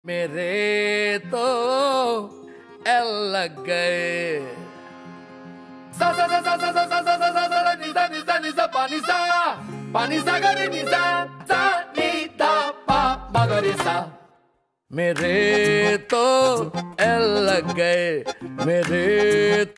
मेरे तो एल लग गए सा सा सा सा सा सा सा सा सा सा सा निसा निसा निसा पानी सा गरी निसा सा नीता पा मगरी सा मेरे तो एल लग गए मेरे